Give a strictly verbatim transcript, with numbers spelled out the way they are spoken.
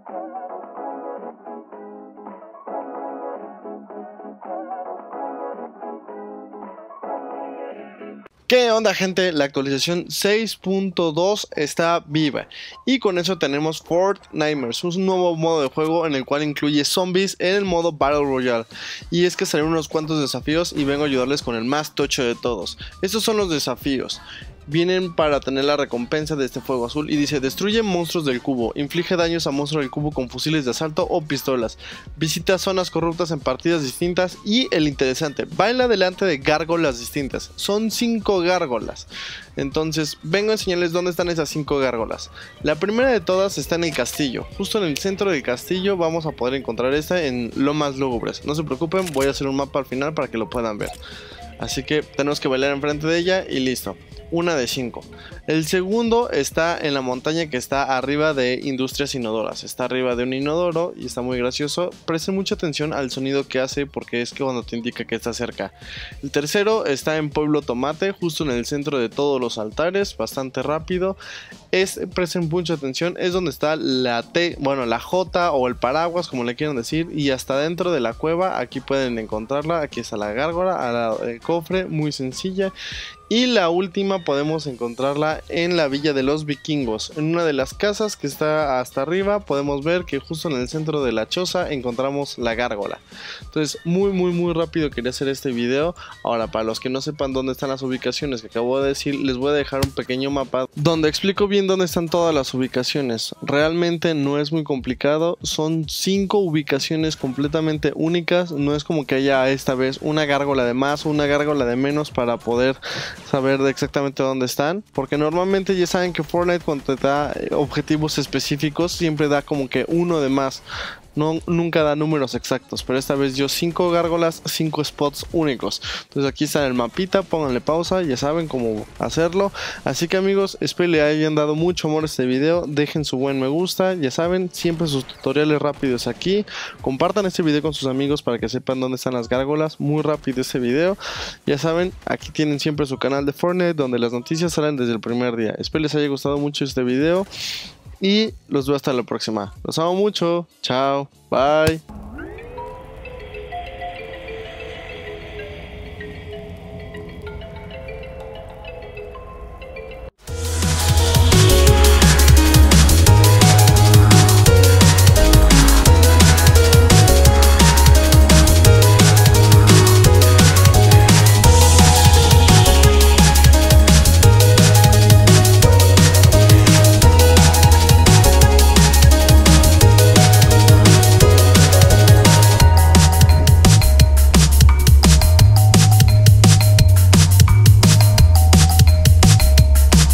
¿Qué onda, gente? La actualización seis punto dos está viva y con eso tenemos Fortnitemares, un nuevo modo de juego en el cual incluye zombies en el modo Battle Royale. Y es que salieron unos cuantos desafíos y vengo a ayudarles con el más tocho de todos. Estos son los desafíos. Vienen para tener la recompensa de este fuego azul y dice: destruye monstruos del cubo, inflige daños a monstruos del cubo con fusiles de asalto o pistolas, visita zonas corruptas en partidas distintas y el interesante, baila delante de gárgolas distintas. Son cinco gárgolas, entonces vengo a enseñarles dónde están esas cinco gárgolas. La primera de todas está en el castillo, justo en el centro del castillo vamos a poder encontrar esta en Lomas Lúgubres. No se preocupen, voy a hacer un mapa al final para que lo puedan ver. Así que tenemos que bailar enfrente de ella y listo. Una de cinco. El segundo está en la montaña que está arriba de Industrias Inodoras. Está arriba de un inodoro y está muy gracioso. Presten mucha atención al sonido que hace porque es que cuando te indica que está cerca. El tercero está en Pueblo Tomate, justo en el centro de todos los altares, bastante rápido. Es, presten mucha atención, es donde está la T, bueno, la J o el paraguas, como le quieran decir, y hasta dentro de la cueva, aquí pueden encontrarla. Aquí está la gárgola, al lado del cofre, muy sencilla. Y la última podemos encontrarla en la Villa de los Vikingos. En una de las casas que está hasta arriba podemos ver que justo en el centro de la choza encontramos la gárgola. Entonces muy muy muy rápido quería hacer este video. Ahora, para los que no sepan dónde están las ubicaciones que acabo de decir, les voy a dejar un pequeño mapa donde explico bien dónde están todas las ubicaciones. Realmente no es muy complicado, son cinco ubicaciones completamente únicas. No es como que haya esta vez una gárgola de más o una gárgola de menos para poder saber de exactamente dónde están, porque normalmente ya saben que Fortnite cuando te da objetivos específicos siempre da como que uno de más. No, nunca da números exactos, pero esta vez dio cinco gárgolas, cinco spots únicos. Entonces aquí está el mapita, pónganle pausa, ya saben cómo hacerlo. Así que amigos, espero le hayan dado mucho amor a este video, dejen su buen me gusta, ya saben, siempre sus tutoriales rápidos aquí. Compartan este video con sus amigos para que sepan dónde están las gárgolas, muy rápido este video. Ya saben, aquí tienen siempre su canal de Fortnite donde las noticias salen desde el primer día. Espero les haya gustado mucho este video. Y los veo hasta la próxima. Los amo mucho. Chao. Bye.